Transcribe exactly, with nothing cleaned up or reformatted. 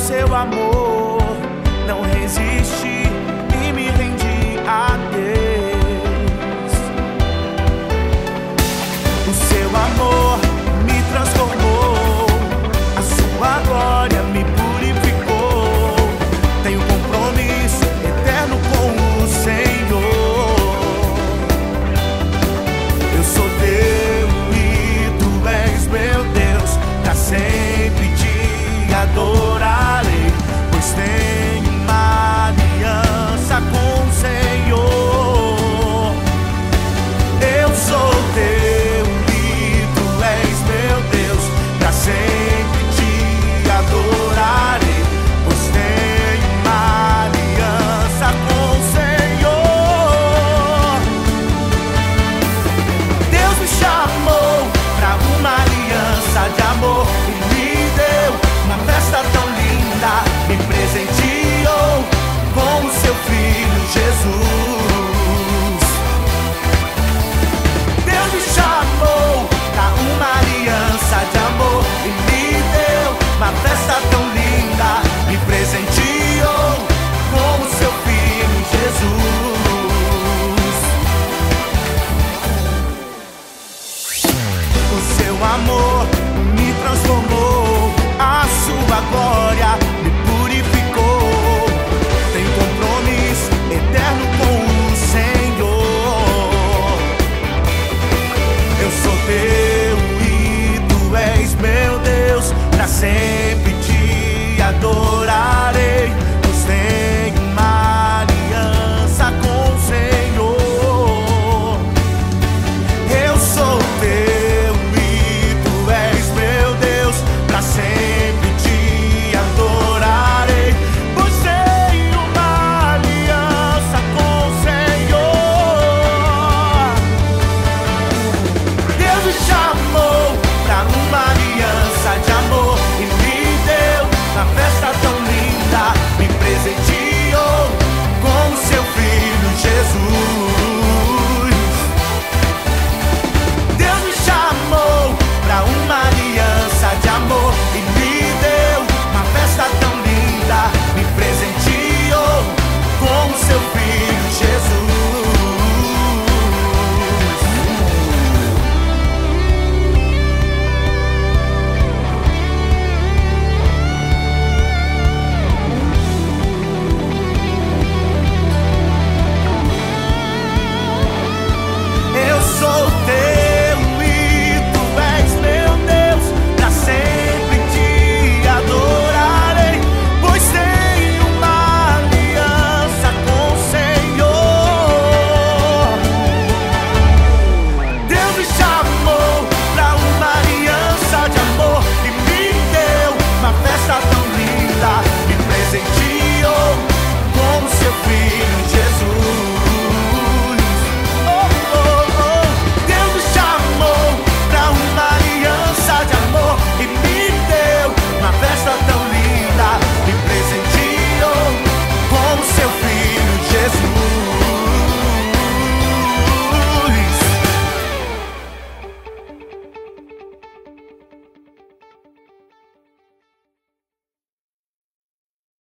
seu amor, não resisti e me rendi a Deus. O seu amor me transformou, a sua glória me purificou. Tenho compromisso eterno com o Senhor. Eu sou teu e tu és meu Deus, pra sempre te adorarei, pois tenho uma aliança com o Senhor. Eu sou teu e tu és meu Deus, pra sempre te adorarei, pois tenho uma aliança com o Senhor. Deus me chamou pra uma aliança de amor e me deu uma festa tão linda, me presenteou com o seu filho Jesus. Deus me chamou pra uma aliança de amor e me deu uma festa